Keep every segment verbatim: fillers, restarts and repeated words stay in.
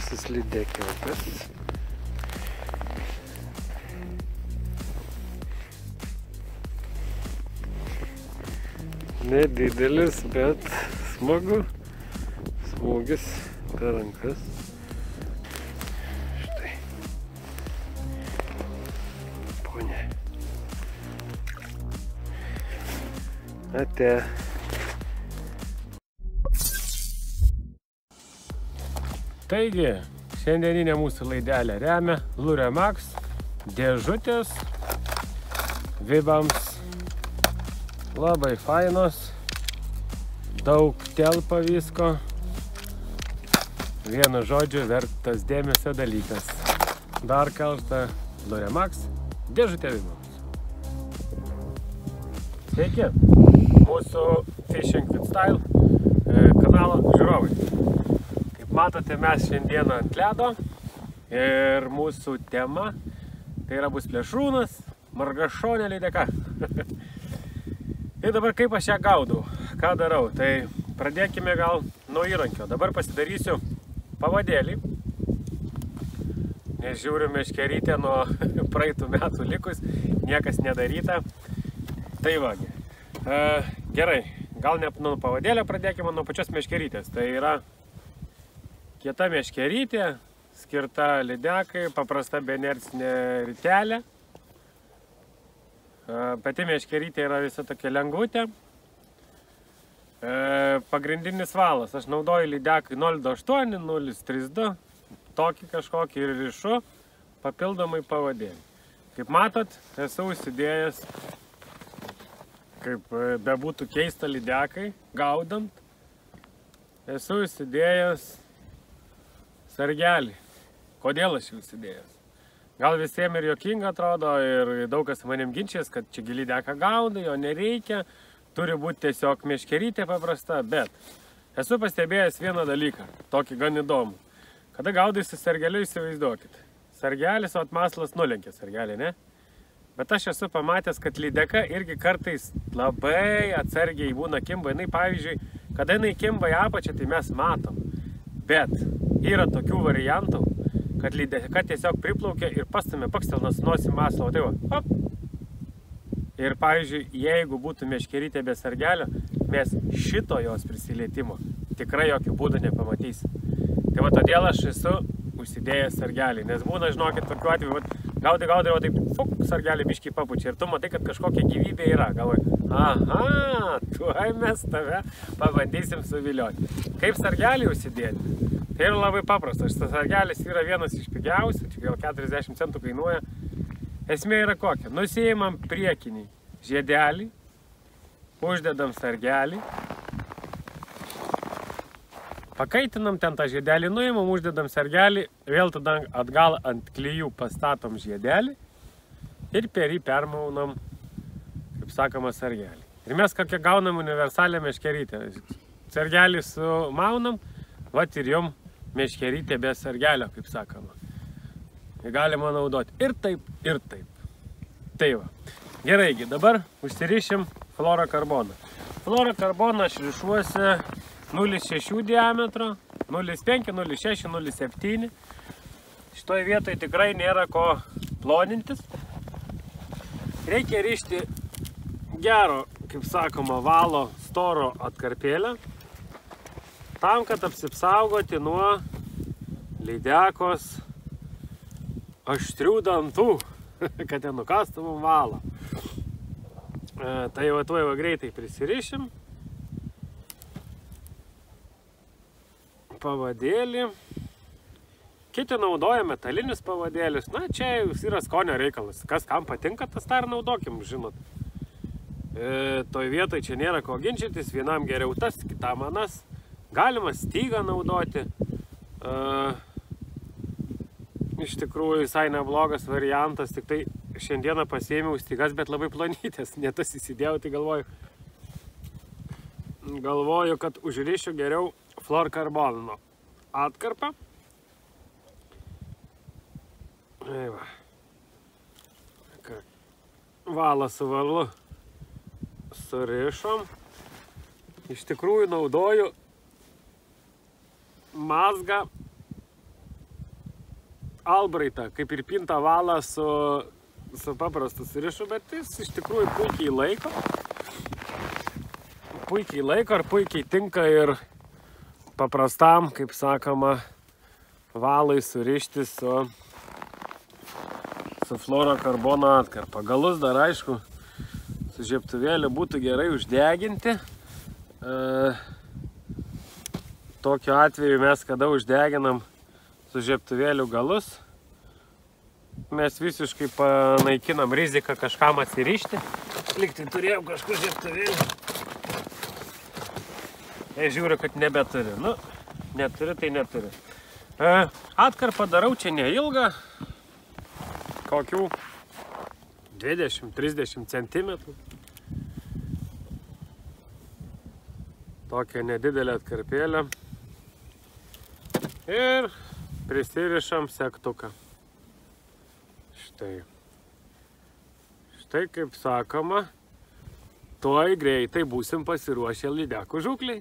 pirmasis lydekiukas. Nedidelis, bet smagu. Smūgis per rankas. Štai. Ponė. Ate. Taigi, šiandieninė mūsų laidelė remia Luremax dėžutės vibams. Labai fainos, daug telpa visko, vienu žodžiu vertas dėmesio dalykas. Dar kartą Luremax dėžutė vibams. Sveiki, mūsų Fishing with Style kanalo žiūrovai. Kaip matote, mes šiandieną ant ledo ir mūsų tema tai yra bus plėšrūnas, margašonė lydeka. Ir dabar kaip aš ją gaudau, ką darau, tai pradėkime gal nuo įrankio. Dabar pasidarysiu pavadėlį, nes žiūriu meškerytę nuo praeitų metų likus, niekas nedaryta. Tai vagi, e, gerai, gal ne nuo pavadėlio pradėkime, nuo pačios meškerytės. Tai yra kieta meškerytė, skirta lydekai, paprasta beinercinė ritelė. Pati meškerytė yra visa tokia lengvutė. Pagrindinis valas, aš naudoju lydekai nulis du aštuoni, nulis trys du, tokį kažkokį ir rišu, papildomai pavadėlį. Kaip matot, esu užsidėjęs, kaip bebūtų keista lydekai, gaudant, esu užsidėjęs sargelį. Kodėl aš jį užsidėjęs? Gal visiems ir juokinga atrodo ir daug kas manim ginčias, kad čia lydeką gaudai, jo nereikia, turi būti tiesiog meškerytė paprasta, bet esu pastebėjęs vieną dalyką, tokį gan įdomų. Kada gaudai su sargeliu, įsivaizduokit. Sargelis, o atmaslas nulenkia sargelį, ne? Bet aš esu pamatęs, kad lydeka irgi kartais labai atsargiai būna kimba. Jinai, pavyzdžiui, kada jinai kimba į apačią, tai mes matom. Bet yra tokių variantų, kad lydeka tiesiog priplaukia ir pastumė pakstelnas nosim maslą, o tai va, hop. Ir pavyzdžiui, jeigu būtų meškerytė be sargelio, mes šito jos prisilietimo tikrai jokių būdų nepamatysim. Tai va, todėl aš esu užsidėjęs sargelį, nes būna, žinokit, tokiu atveju, gaudai, gaudai, o taip, fuk, sargelį biškį papučia ir tu matai, kad kažkokia gyvybė yra, galvoji, aha, tuoj mes tave pabandysim suvilioti. Kaip sargelį užsidėti? Tai yra labai paprasta, šitas sargelis yra vienas iš pigiausių, čia gal keturiasdešimt centų kainuoja. Esmė yra kokia, nusiimam priekinį žiedelį, uždedam sargelį, pakaitinam ten tą žiedelį, nuimam, uždedam sargelį, vėl tada atgal ant klijų pastatom žiedelį ir per jį permaunam, kaip sakoma, sargelį. Ir mes kokią gaunam universalią meškerytę. Sargelį sumaunam, vat ir jom meškerytė be sargelio, kaip sakoma. Galima naudoti ir taip, ir taip. Tai va. Geraigi, dabar užsirišim fluorokarboną. Fluorokarboną aš rišuosi nulis šeši diametro, nulis penki, nulis šeši, nulis septyni. Šitoje vietoje tikrai nėra ko plonintis. Reikia rišti gero, kaip sakoma, valo storo atkarpėlę, tam, kad apsipsaugoti nuo lydekos aštrių dantų, kad nenukastų mum valą. E, tai va tuoj va greitai prisirišim. Pavadėlį. Kiti naudoja metalinius pavadėlius. Na, čia yra skonio reikalas. Kas kam patinka, tas tą ir naudokim, žinot. E, toj vietoj čia nėra ko ginčytis. Vienam geriau tas, kitam anas. Galima stygą naudoti. Uh, iš tikrųjų visai neblogas variantas, tik tai šiandieną pasiėmiau stygas, bet labai plonytės, ne tas įsidėjau, tai galvoju, galvoju, kad užrišiu geriau fluorokarbono atkarpą. Valą su valu surišom. Iš tikrųjų naudoju mazgą albraitą, kaip ir pintą valą su, su paprastu surišu, bet jis iš tikrųjų puikiai laiko. Puikiai laiko ir puikiai tinka ir paprastam, kaip sakoma, valai surišti su, su fluorokarbono atkarpa. Galus dar, aišku, su žiebtuvėliu būtų gerai uždeginti. E, tokiu atveju mes, kada uždeginam su žiebtuvėliu galus, mes visiškai panaikinam riziką kažkam atsirišti. Liktai turėjau kažkur žiebtuvėlį. Jei žiūriu, kad nebeturi. Nu, neturi, tai neturi. E, atkarpą darau čia neilgą. Kokių dvidešimt trisdešimt centimetrų. Tokią nedidelę atkarpėlę. Ir prisirišam segtuką. Štai. Štai kaip sakoma, tuoj greitai būsim pasiruošę lydekų žūklei.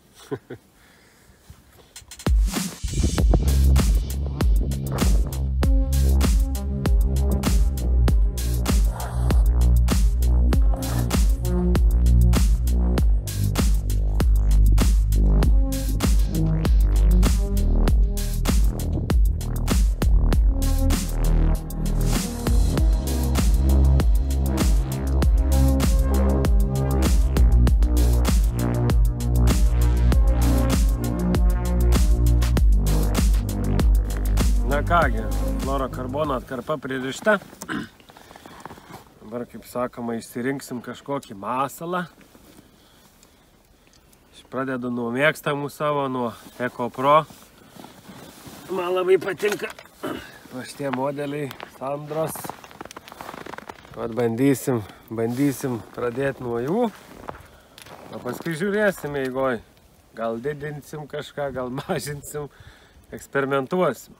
Na kągi, fluorokarbono atkarpa pririšta. Dabar, kaip sakoma, išsirinksim kažkokį masalą. Aš pradedu nuo mėgstamų savo, nuo EcoPro. Man labai patinka va šitie modeliai Sandros. Vat bandysim, bandysim pradėti nuo jų. O paskui žiūrėsim eigoj. Gal didinsim kažką, gal mažinsim, eksperimentuosim.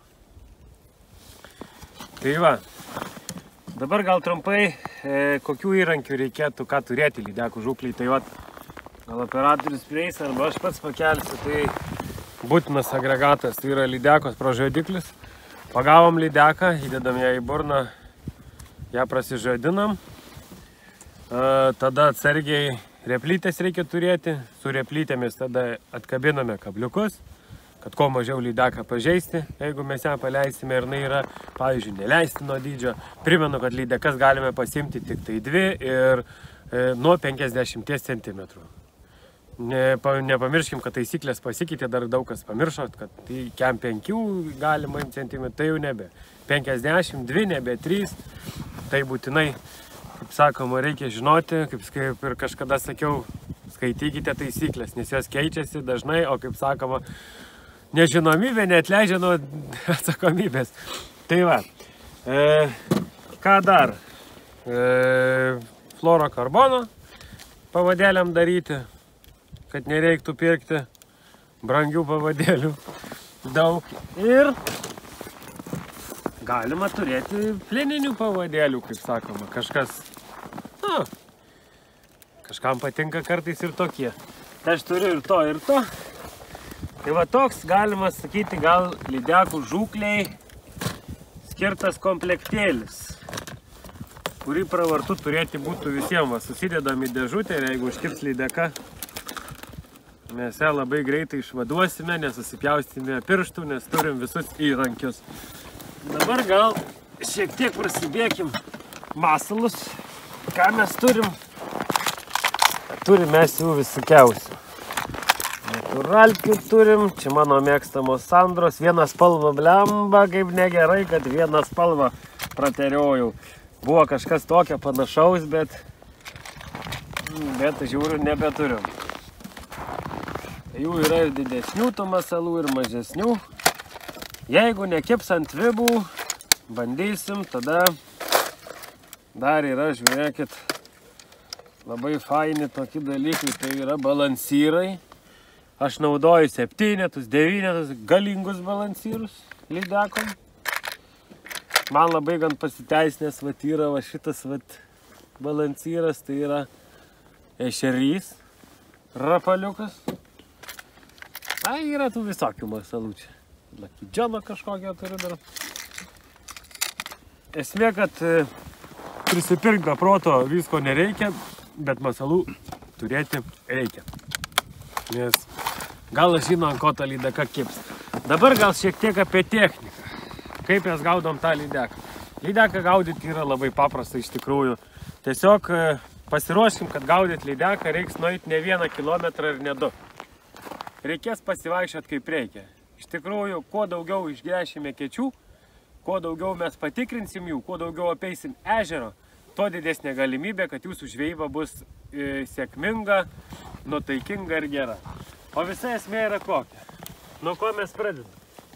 Tai va, dabar gal trumpai, e, kokių įrankių reikėtų, ką turėti lydekų žūklei. Tai va, gal operatorius prieis arba aš pats pakelsiu. Tai būtinas agregatas, tai yra lydekos pražuodiklis. Pagavom lydeką, įdedam ją į burną, ją prasižuodinam. E, tada atsargiai replytės reikia turėti. Su replytėmis tada atkabiname kabliukus, kad kuo mažiau lydeką pažeisti, jeigu mes ją paleisime ir jinai yra, pavyzdžiui, neleistino dydžio. Primenu, kad lydekas galime pasiimti tik tai dvi ir e, nuo penkiasdešimt centimetrų. Nepa, nepamirškim, kad taisyklės pasikeitė, dar daug kas pamiršo, kad tai kem penkių galima centimetrų, tai jau nebe. penkiasdešimt, dvi, nebe trys, tai būtinai, kaip sakoma, reikia žinoti, kaip, kaip ir kažkada sakiau, skaitykite taisyklės, nes jos keičiasi dažnai, o kaip sakoma, nežinomybė neatleidžia nuo atsakomybės. Tai va, e, ką dar? E, fluorokarbono pavadėliam daryti, kad nereiktų pirkti brangių pavadėlių daug. Ir galima turėti pleninių pavadėlių, kaip sakoma, kažkas, na, kažkam patinka kartais ir tokie. Tai aš turiu ir to, ir to. Tai va toks, galima sakyti, gal lydekų žūkliai skirtas komplektėlis, kurį pravartu turėti būtų visiems. Va, susidedam į dėžutę ir jeigu užkibs lydeka, mes ją labai greitai išvaduosime, nesusipjaustime pirštų, nes turim visus įrankius. Dabar gal šiek tiek prasidėkim masalus, ką mes turim. Turim mes jų visokiausių. Naturalkių turim, čia mano mėgstamos Sandros, vieną spalvą blemba, kaip negerai, kad vieną spalvą prateriojau. Buvo kažkas tokio panašaus, bet, bet žiūriu, nebeturim. Jų yra ir didesnių tų masalų, ir mažesnių. Jeigu nekibs ant vibų, bandysim, tada dar yra, žiūrėkit, labai faini tokie dalykai, tai yra balansyrai. Aš naudoju septynetus, devynetus, galingus balansyrus lydekom. Man labai gan pasiteisinęs vat yra va šitas vat balansyras, tai yra ešerys, rapaliukas. Ai, yra tų visokių masalų čia. Lucky Johno kažkokio turiu dar. esmė, kad prisipirkti be proto visko nereikia, bet masalų turėti reikia. Nes gal aš žinau, ant ko ta lydeka kips. Dabar gal šiek tiek apie techniką. Kaip mes gaudom tą lydeką. Lydeką gaudyti yra labai paprasta iš tikrųjų. Tiesiog pasiruoškim, kad gaudyti lydeką reiks nueiti ne vieną kilometrą ir ne du. Reikės pasivaikščioti kaip reikia. Iš tikrųjų, kuo daugiau išgręšime kečių, kuo daugiau mes patikrinsim jų, kuo daugiau apeisim ežero, tuo didesnė galimybė, kad jūsų žvejyba bus e, sėkminga, nuotaikinga ir gera. O visa esmė yra kokia? Nuo ko mes pradedam?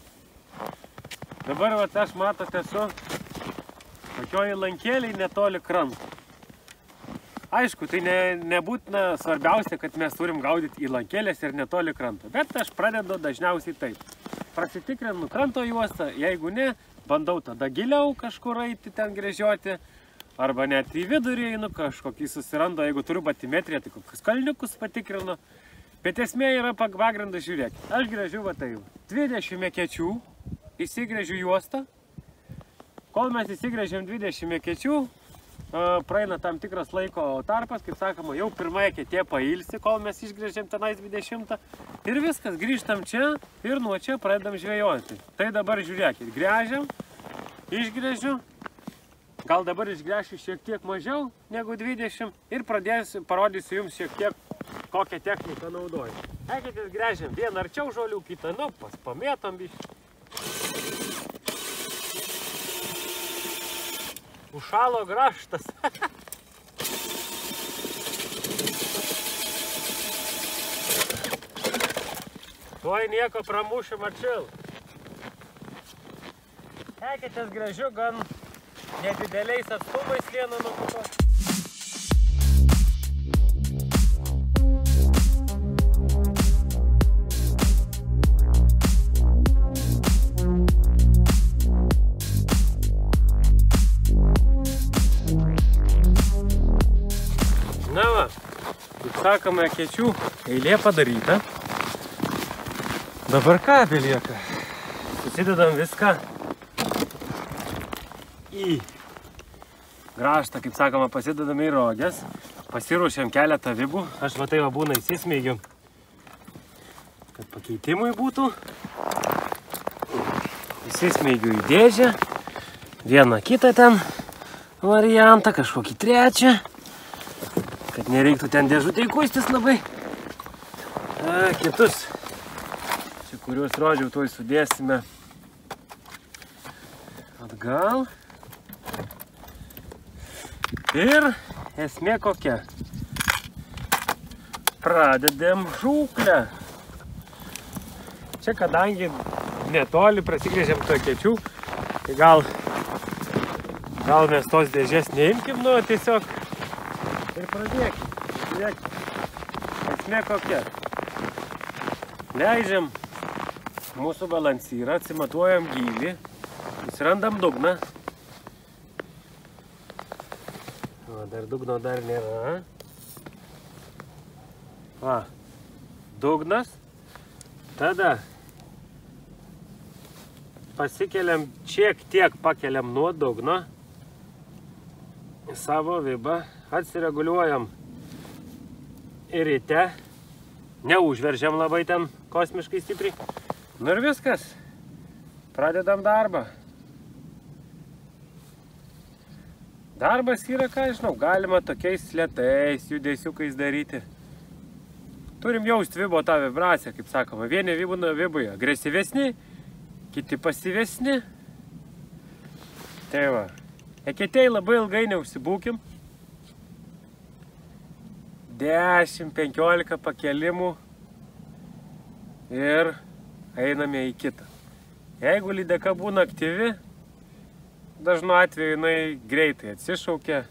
Dabar vat, aš matote esu tokioj lankėliai netoli kranto. Aišku, tai ne, nebūtina svarbiausia, kad mes turim gaudyti į lankėlės ir netoli kranto. Bet aš pradedu dažniausiai taip. Prasitikrinu kranto juostą, jeigu ne, bandau tada giliau kažkur eiti ten gręžioti, arba net į vidurį einu, kažkokį susirandu, jeigu turiu batimetriją, tai kokius kalniukus patikrinu. Bet esmė yra pagrindas, žiūrėk, aš gręžiu va tai dvidešimt kečių, įsigręžiu juostą, kol mes įsigręžiam dvidešimt kečių, praeina tam tikras laiko tarpas, kaip sakoma, jau pirmąją ketė pailsi, kol mes išgręžiam tenais dvidešimtą ir viskas, grįžtam čia ir nuo čia pradedam žvejoti. Tai dabar žiūrėkit, gręžiam, išgręžiu, gal dabar išgręšiu šiek tiek mažiau negu dvidešimt ir pradėsiu, parodysiu jums šiek tiek, kokią techniką naudoju. Ekitės, gręžiam vieną arčiau žolių, kitą, nu, paspamėtam biškį. Užšalo graštas. Tuoj nieko pramušim atšil. Ekitės, gręžiu gan nedideliais atstumais vieną nuo kitos. Na va, kaip sakome, kečių eilė padaryta. Dabar ką belieka? Susidedam viską į graštą, kaip sakoma, pasidedam į rogės. Pasiruošiam keletą vibų. Aš va tai va būna įsismeigiu, kad pakeitimui būtų. Įsismeigiu į dėžę. Vieną kitą ten variantą, kažkokį trečią. Kad nereiktų ten dėžutėj kuistis labai. A, kitus, čia kuriuos rodžiau, tuoj sudėsime atgal. Ir esmė kokia. Pradedam žūklę. Čia kadangi netoli prasigrėžiam to kečių, tai gal, gal mes tos dėžės neimkim, nu, tiesiog ir pradėkim. Žiūrėkit. Esmė kokia. Leidžiam mūsų balansyrą, atsimatuojam gylį, susirandam dugną. O, dar dugno dar nėra. Va, dugnas. Tada pasikeliam, šiek tiek pakeliam nuo dugno savo vibą. Atsireguliuojam ir ryte, neužveržiam labai ten kosmiškai stipriai. Nu ir viskas, pradedam darbą. Darbas yra, ką žinau, galima tokiais lėtais judesiukais daryti. Turim jausti vibo tą vibraciją, kaip sakoma. Vieni būna vibai agresyvesni, kiti pasyvesni. Tai va, eketėj labai ilgai neužsibūkim. dešimt penkiolika pakelimų ir einame į kitą. Jeigu lydeka būna aktyvi, dažnu atveju jinai greitai atsišaukia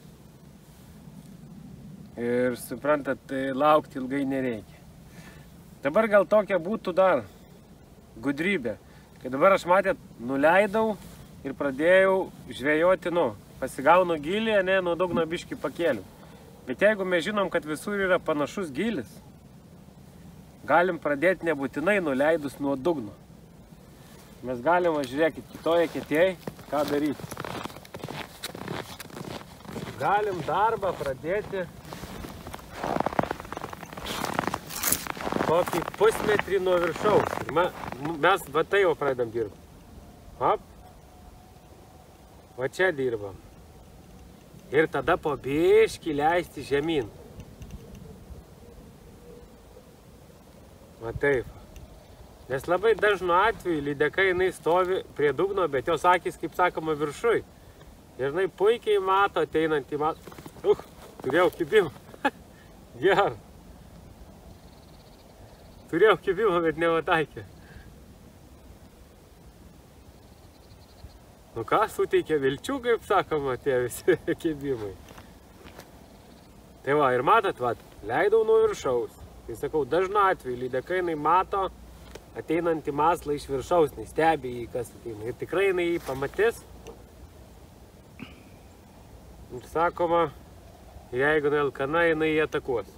ir suprantat, tai laukti ilgai nereikia. Dabar gal tokia būtų dar gudrybė, kai dabar aš matėt, nuleidau ir pradėjau žvejoti, nu, pasigaunu gilį, ne, nuo dugno biškį pakėliu. Bet jeigu mes žinom, kad visur yra panašus gilis, galim pradėti nebūtinai nuleidus nuo dugno. Mes galim, žiūrėkit, kitoje ketėje, ką daryti. galim darbą pradėti kokį pusmetrį nuo viršaus. Mes va tai jau pradedam dirbti. Hop. Va čia dirbam. Ir tada po biškį leisti žemyn. Va taip. Nes labai dažnu atveju lydeka jinai stovi prie dugno, bet jos akys, kaip sakoma, viršui. Ir jinai puikiai mato, ateinantį mato. Uh, turėjau kibimą. Gerai. Turėjau kibimą, bet nepataikė. Nu ką, suteikia vilčių, kaip sakoma, tie visi kibimai. Tai va, ir matot, va, leidau nuo viršaus. Tai sakau, dažnu atveju lydeka jinai mato ateinantį maslą iš viršaus, nes stebi jį, kas ateina. Ir tikrai jinai jį pamatys. Ir sakoma, jeigu jinai alkana, jinai jį atakuos.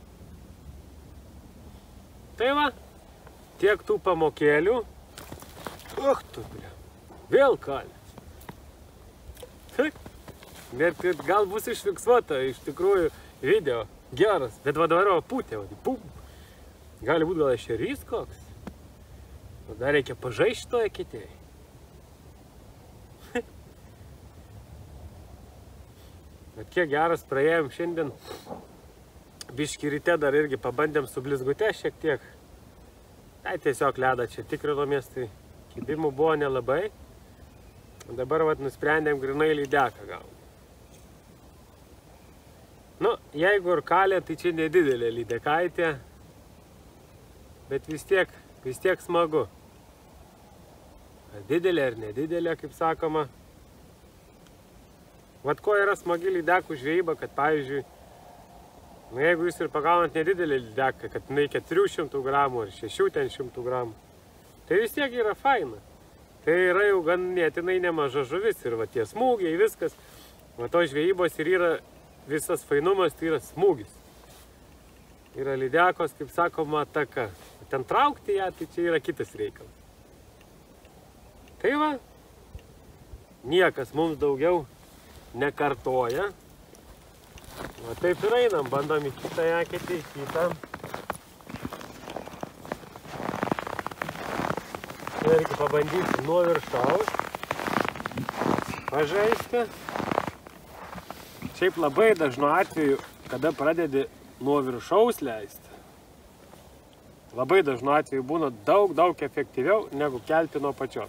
Tai va, tiek tų pamokėlių. Ach, tu, blia. Vėl kalė. Bet gal bus išfiksuota iš tikrųjų video. Geras. Bet va dabar pūtė. Pum. Gali būti gal ešerys koks. Dar reikia pažaisti to eketėjai. Bet kiek geras praėjom šiandien. Biški ryte dar irgi pabandėm su blizgute šiek tiek. Tai tiesiog ledą čia tikrinomės, tai kibimų buvo nelabai. Dabar vat nusprendėm grinai lydeką gauti. Nu, jeigu ir kalė, tai čia nedidelė lydekaitė. Bet vis tiek, vis tiek smagu. Ar didelė ar nedidelė, kaip sakoma. Vat ko yra smagi lydekų žvejyba, kad pavyzdžiui, nu, jeigu jūs ir pagaunat nedidelį lydeką, kad jinai keturių šimtų gramų ar šešių šimtų gramų, tai vis tiek yra faina. Tai yra jau ganėtinai nemaža žuvis ir va tie smūgiai, viskas. Va to žvejybos ir yra visas fainumas, tai yra smūgis. Yra lydekos, kaip sakoma, ataka. Ten traukti ją, tai čia yra kitas reikalas. Tai va, niekas mums daugiau nekartoja. Va taip ir einam, bandom į kitą eketę, į kitą. Irgi pabandysiu nuo viršaus pažaisti. Šiaip labai dažnu atveju, kada pradedi nuo viršaus leisti, labai dažnu atveju būna daug, daug efektyviau negu kelti nuo pačios.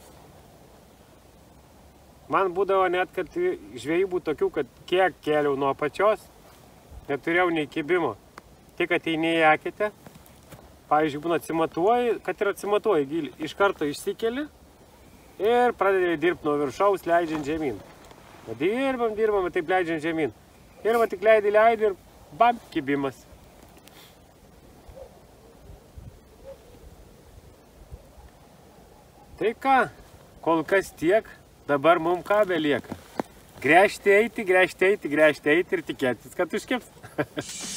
Man būdavo net, kad žvejybų tokių, kad kiek kėliau nuo pačios, neturėjau nei kibimo. Tik ateini į eketę. Pavyzdžiui, būna atsimatuoji, kad ir atsimatuoji gilį, iš karto išsikeli ir pradedi dirbti nuo viršaus, leidžiant žemyn. Va dirbam, dirbam, taip leidžiant žemyn. Ir va tik leidai, leidai ir bam, kibimas. Tai ką, kol kas tiek, dabar mums ką belieka. Gręžti eiti, gręžti eiti, gręžti eiti ir tikėtis, kad užkibs.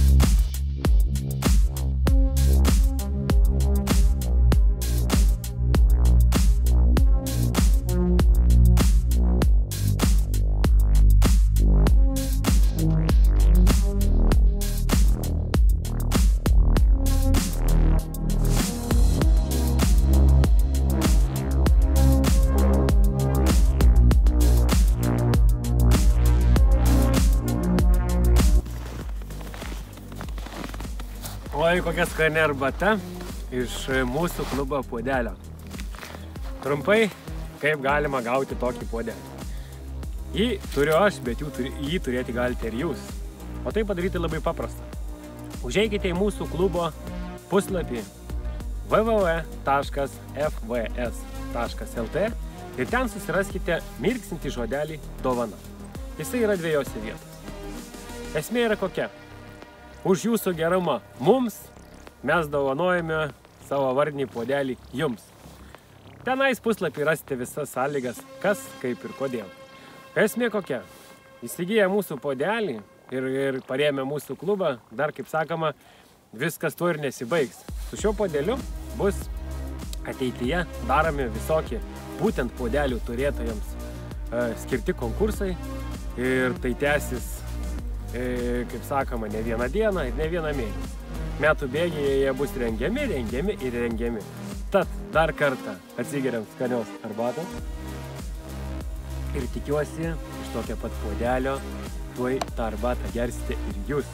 Oi, kokia skani arbata iš mūsų klubo puodelio. Trumpai, kaip galima gauti tokį puodelį. Jį turiu aš, bet jį turėti galite ir jūs. O tai padaryti labai paprasta. Užeikite į mūsų klubo puslapį w w w taškas f v s taškas l t ir ten susiraskite mirksintį žodelį dovana. Jisai yra dviejose vietose. Esmė yra kokia. Už jūsų gerumą mums mes dovanojame savo vardinį puodelį jums. Tenais puslapį rasite visas sąlygas, kas, kaip ir kodėl. Esmė kokia. Įsigiję mūsų puodelį ir, ir parėmę mūsų klubą, dar kaip sakoma, viskas tuo ir nesibaigs. Su šiuo puodeliu bus ateityje daromi visokie būtent puodelių turėtojams e, skirti konkursai ir tai tęsis, kaip sakoma, ne vieną dieną ir ne vieną mėnesį. Metų bėgyje jie bus rengiami, rengiami ir rengiami. Tad dar kartą atsigeriam skanios arbatos ir tikiuosi iš tokio pat puodelio tuoj tą arbatą gersite ir jūs.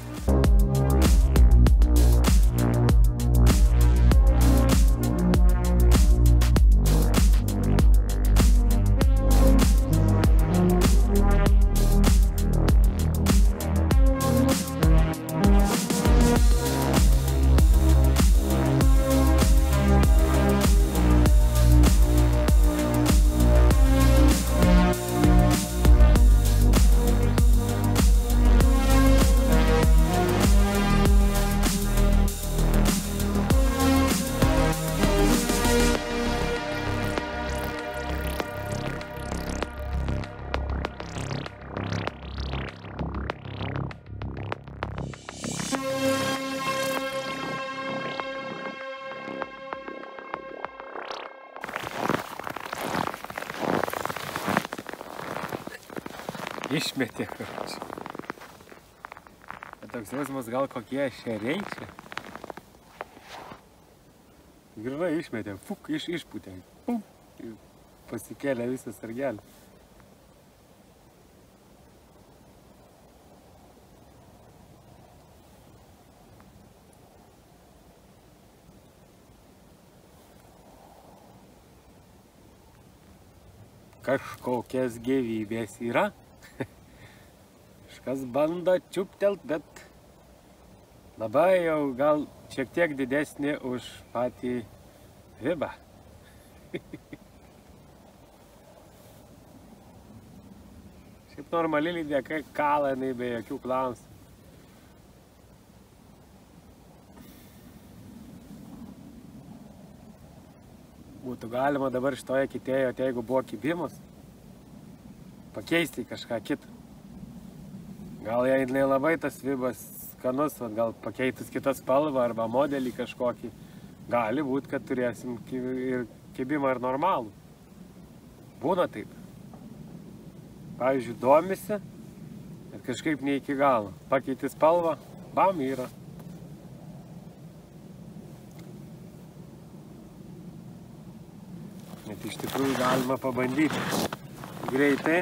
Išmetė, karočiui. Toks jausmas, gal kokie šeriai čia. Grynai išmetė, fuk, iš, išpūtė. Pum, pasikėlė visą sargelį. Kažkokias gyvybės yra. Kažkas bando čiuptelt, bet labai jau gal šiek tiek didesnė už patį ribą. Šiaip normali lydeka kala jinai be jokių klausimų. Būtų galima dabar šitoje kitėjo, jeigu buvo kibimus, pakeisti kažką kitą. Gal jei labai tas vibas skanus, gal pakeitus kitą spalvą arba modelį kažkokį, gali būt, kad turėsim ir kibimą ir normalų. Būna taip. Pavyzdžiui, domisi, bet kažkaip ne iki galo. Pakeiti spalvą, bam, yra. Net iš tikrųjų galima pabandyti greitai.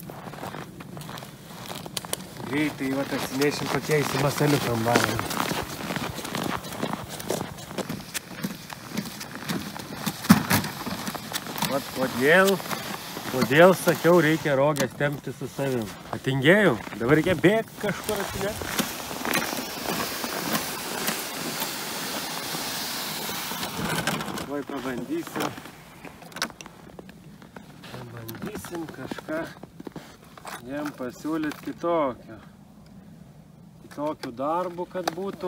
Greitai, va, atsinešim pakeisti masaliukam balą. Vat kodėl, kodėl sakiau, reikia rogės tempti su savim. Atingėjau, dabar reikia bėgti kažkur atsinešti. Vai pabandysiu. Pabandysim kažką jam pasiūlyti kitokio. Kitokių darbų, kad būtų.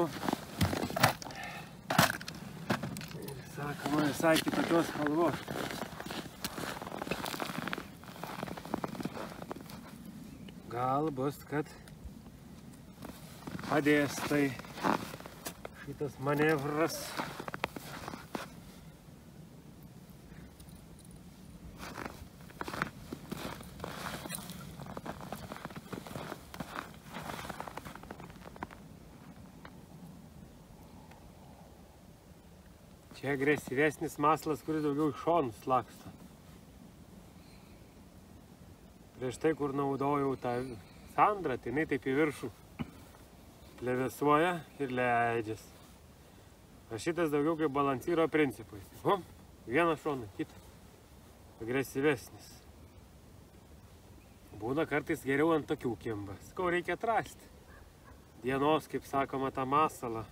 Sakoma, visai kitokios spalvos. Gal bus, kad padės tai šitas manevras. Čia agresyvesnis maslas, kuris daugiau iš šonus laksto. Prieš tai, kur naudojau tą sandrą, tai jinai taip į viršų plevėsuoja ir leidžias. O šitas daugiau kaip balansyro principai. O, vieną šoną, kitą. Agresyvesnis. Būna kartais geriau ant tokių kimba. Sakau, reikia atrasti. Dienos, kaip sakoma, tą masalą.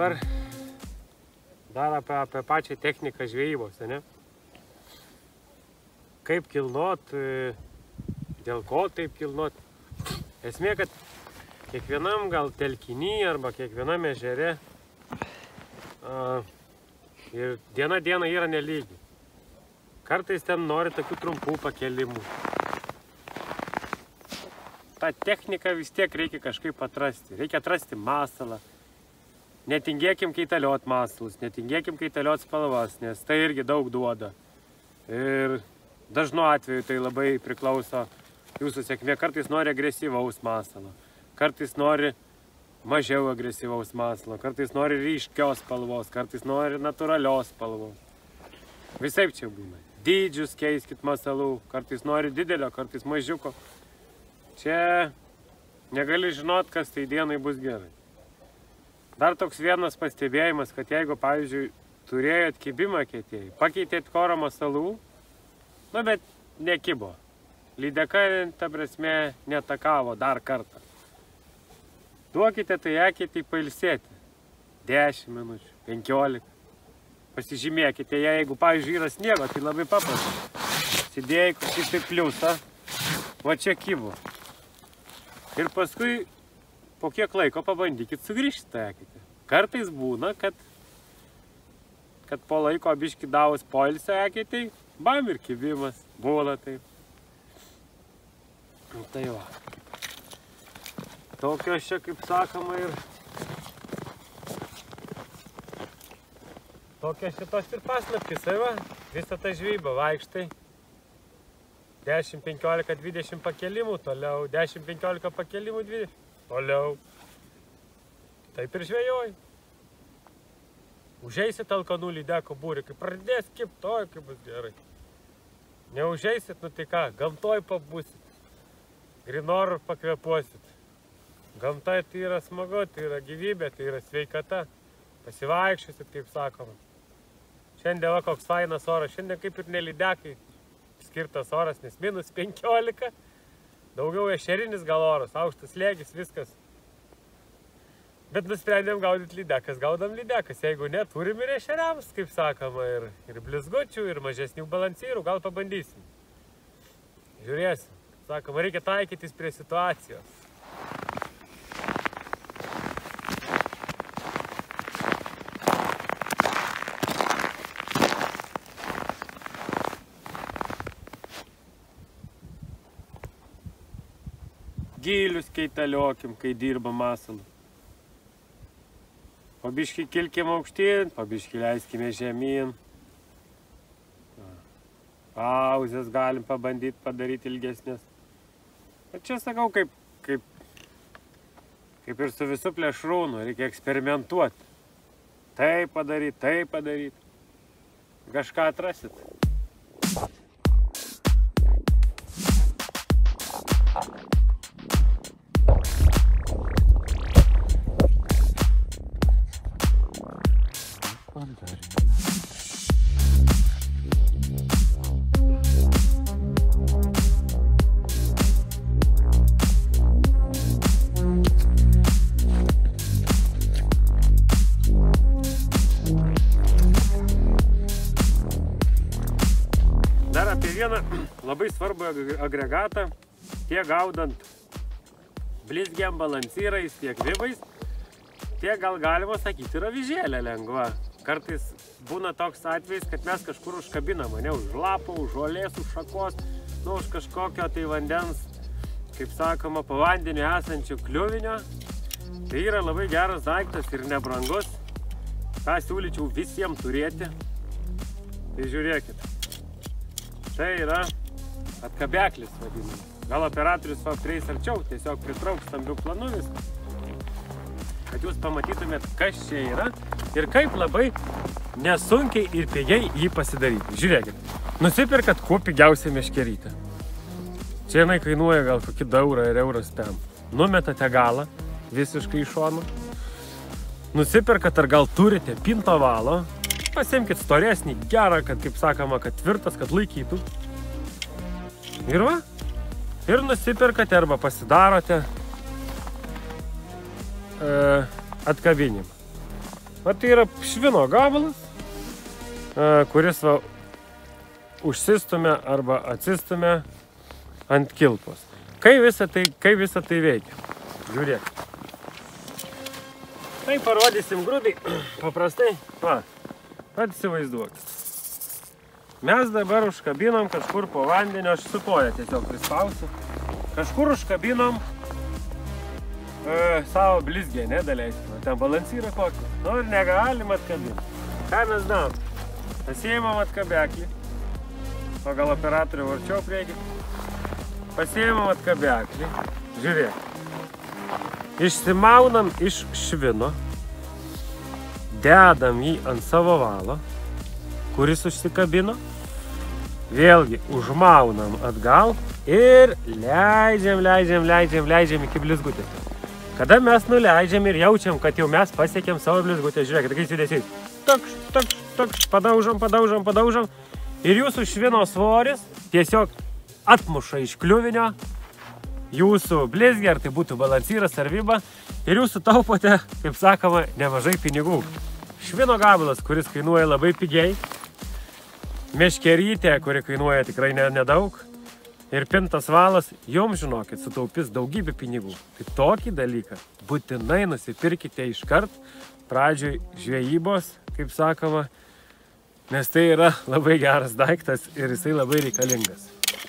dabar dar apie, apie pačią techniką žvejybos, ne? Kaip kilnot, dėl ko taip kilnot. Esmė, kad kiekvienam gal telkiny arba kiekvienam ežere a, ir diena diena yra nelygi. Kartais ten nori tokių trumpų pakelimų. Ta technika vis tiek reikia kažkaip atrasti. Reikia atrasti masalą. Netingėkim kaitaliot masalus, netingėkim kaitaliot spalvas, nes tai irgi daug duoda. Ir dažnu atveju tai labai priklauso jūsų sėkmė. Kartais nori agresyvaus masalo, kartais nori mažiau agresyvaus masalo, kartais nori ryškios spalvos, kartais nori natūralios spalvos. Visaip čia būna. Dydžius keiskit masalų, kartais nori didelio, kartais mažiuko. Čia negali žinot, kas tai dienai bus gerai. Dar toks vienas pastebėjimas, kad jeigu, pavyzdžiui, turėjot kibimą kietėjai, pakeitėt porą masalų, nu bet nekibo. Lydeka, ta prasme, netakavo dar kartą. Duokite tai eketį pailsėti. dešimt minučių, penkiolika. Pasižymėkite, jeigu, pavyzdžiui, yra sniego, tai labai paprasta. Sidėjai kokį tai pliusą, va čia kibo. Ir paskui po kiek laiko pabandykit sugrįžti tą eketį. Kartais būna, kad, kad po laiko biškį davus poilsio eketį, bam ir kibimas, būna taip. Tai va. Tokios čia, kaip sakoma, ir tokios šitos ir paslaptys, tai va, visą tą žvejybą vaikštai. dešimt, penkiolika, dvidešimt pakelimų, toliau, dešimt, penkiolika pakelimų, dvidešimt, toliau. Taip ir žvejoj. Užeisit alkanų lydeko būrį, kai pradės kipt, toj, kaip bus gerai. Neužeisit, nu tai ką, gamtoj pabūsit, grinor pakvepuosit. Gamta tai yra smagu, tai yra gyvybė, tai yra sveikata. Pasivaikščiosit, kaip sakoma. Šiandien va koks fainas oras, šiandien kaip ir nelydekai skirtas oras, nes minus penkiolika, daugiau ešerinis gal oras, aukštas slėgis, viskas. Bet nusprendėm gaudyti lydekas, gaudam lydekas, jeigu ne, turim ir ešeriams, kaip sakoma, ir, ir blizgučių, ir mažesnių balansyrų, gal pabandysim. Žiūrėsim, sakoma, reikia taikytis prie situacijos. Gilius keitaliokim, kai dirba masalų. Pabiškį kilkim aukštyn, pabiškį leiskime žemyn. Pauzės galim pabandyti padaryti ilgesnės. Bet čia sakau, kaip, kaip, kaip ir su visu plėšrūnu, reikia eksperimentuoti. Tai padaryti, tai padaryti. Kažką atrasit. Dar apie vieną labai svarbų agregatą, tiek gaudant blizgiam balansyrais, tiek vibais, tiek gal galima sakyti yra avižėlė lengva. Kartais būna toks atvejis, kad mes kažkur užkabinam, ne, už lapo, už žolės, už šakos, nu, už kažkokio tai vandens, kaip sakoma, po vandeniu esančio kliuvinio. Tai yra labai geras daiktas ir nebrangus. tą siūlyčiau visiems turėti. Tai žiūrėkit. Tai yra atkabeklis vadinamas. Gal operatorius prieis arčiau, tiesiog pritrauks stambių planų viską. Kad jūs pamatytumėt, kas čia yra ir kaip labai nesunkiai ir pigiai jį pasidaryti. Žiūrėkit, nusipirkat kuo pigiausią meškerytę. Čia jinai kainuoja gal kokį eurą ir euras ten. Numetate galą visiškai iš šono. Nusipirkat ar gal turite pinto valo. Pasiimkit storesnį, gerą, kad, kaip sakoma, kad tvirtas, kad laikytų. Ir va. Ir nusipirkate arba pasidarote e, atkabinimą. O tai yra švino gabalas, kuris va, užsistumia arba atsistumia ant kilpos. Kai visą tai, kai visą tai veikia? Žiūrėk. Tai parodysim grubiai, paprastai. Va, pat įsivaizduok. Mes dabar užkabinom kažkur po vandenio, aš su koja tiesiog prispausiu. Kažkur užkabinom e, savo blizgę, nedaleisime. Ten balansyrą kokį. Nu ir negalim atkabinti. Ką mes darom? Pasiėmam atkabeklį. Pagal operatorių varčiau priekį. Pasiėmam atkabeklį. Žiūrėk. Išsimaunam iš švino. Dedam jį ant savo valo, kuris užsikabino. Vėlgi užmaunam atgal ir leidžiam, leidžiam, leidžiam, leidžiam iki blizgutės. Kada mes nuleidžiam ir jaučiam, kad jau mes pasiekėm savo blizgutę, žiūrėkit, kai judesys. Takš, takš, takš, padaužam, padaužam, padaužam. Ir jūsų švino svoris tiesiog atmuša iš kliuvinio jūsų blizgį, ar tai būtų balansyras ar viba, ir jūs sutaupote, kaip sakoma, nemažai pinigų. Švino gabalas, kuris kainuoja labai pigiai, meškerytė, kuri kainuoja tikrai nedaug, ir pintas valas, jums, žinokit, sutaupys daugybę pinigų. Tai tokį dalyką būtinai nusipirkite iškart pradžioj žvejybos, kaip sakoma, nes tai yra labai geras daiktas ir jisai labai reikalingas.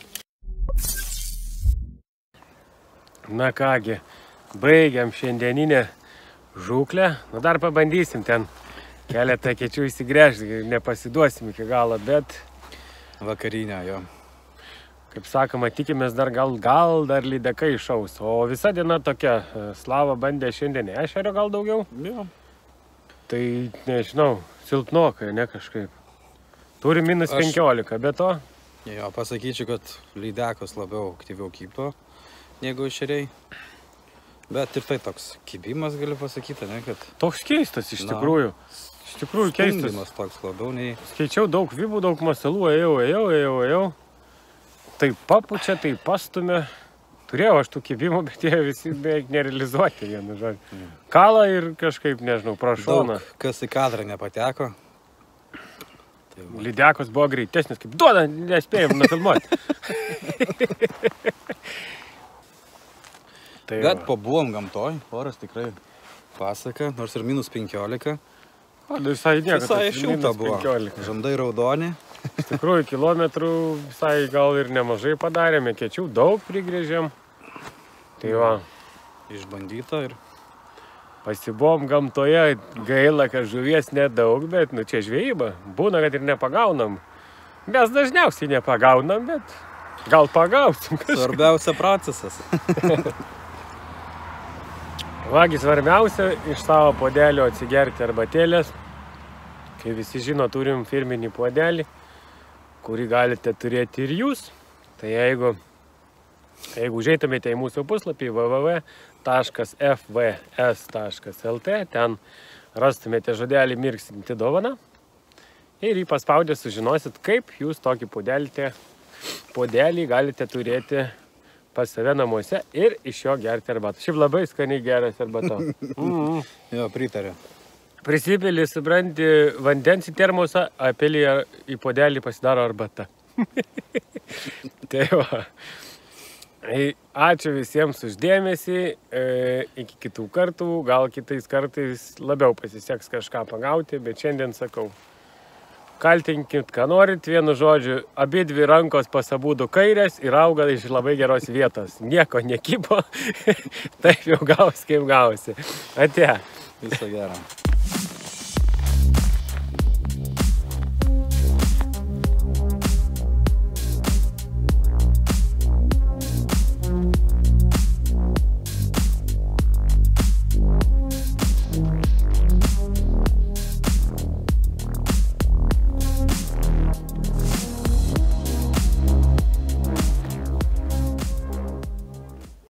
Na kągi, baigiam šiandieninę žūklę. Nu dar pabandysim ten keletą kečių įsigręžti, nepasiduosim iki galo, bet... Vakarinę, jo. Kaip sakoma, tikimės dar gal, gal dar lydeka išaus. O visa diena tokia, Slava bandė šiandien ešerio gal daugiau. Jo. Tai, nežinau, silpnokai, ne kažkaip. Turi minus Aš... penkiolika, be to... Jo, pasakyčiau, kad lydekos labiau aktyviau kypto negu ešeriai. Bet ir tai toks kibimas, galiu pasakyti, ne, kad... Toks keistas iš tikrųjų. Iš tikrųjų keistas. Stumdymas toks labiau nei... Skaičiau daug vibų, daug masalų, ėjau, ėjau, ėjau, ėjau. Tai papučia, tai pastumė. Turėjau aš tų kibimų, bet jie visi beveik nerealizuoti, vienu žodžiu. Mm. Kala ir kažkaip, nežinau, prašauna. Daug, kas į kadrą nepateko. Tai lydekos buvo greitesnis, kaip duoda, nespėjom nufilmuoti. Tai bet pabuvom gamtoj, oras tikrai pasaka, nors ir minus penkiolika. O, visai niekas. Visai šilta buvo. Žandai raudoni. Iš tikrųjų, kilometrų visai gal ir nemažai padarėme, kečių daug prigrėžėm. Tai va. Išbandyta ir... Pasibuvom gamtoje, gaila, kad žuvies nedaug, bet nu čia žvejyba. Būna, kad ir nepagaunam. Mes dažniausiai nepagaunam, bet gal pagausim kažką. Svarbiausia procesas. Vagi, svarbiausia iš savo puodelio atsigerti arbatėlės. Kai visi žino, turim firminį puodelį, kurį galite turėti ir jūs. Tai jeigu, jeigu užeitumėte į mūsų puslapį w w w taškas f v s taškas l t, ten rastumėte žodelį mirksinti dovaną ir jį paspaudę sužinosit, kaip jūs tokį puodelį, puodelį galite turėti pas save namuose ir iš jo gerti arbatą. Šiaip labai skaniai geras arbato. Mm. Jo, pritarė. Prisipėlį, supranti, vandens į termosą, apėlį į puodelį pasidaro arbata. Tai va. Ačiū visiems už dėmesį. E, iki kitų kartų. Gal kitais kartais labiau pasiseks kažką pagauti, bet šiandien sakau, kaltinkit, ką norit, vienu žodžiu, abi dvi rankos pasabūdų kairės ir auga iš labai geros vietos. Nieko nekypo, taip jau gausi, kaip gausi. Ate. Viso gero.